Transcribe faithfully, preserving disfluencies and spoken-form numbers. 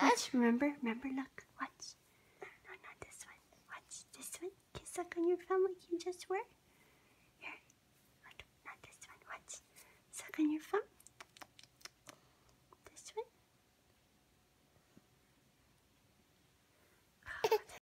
Watch, remember, remember, look, watch. No, not this one. Watch this one. Kiss suck on your thumb like you just were.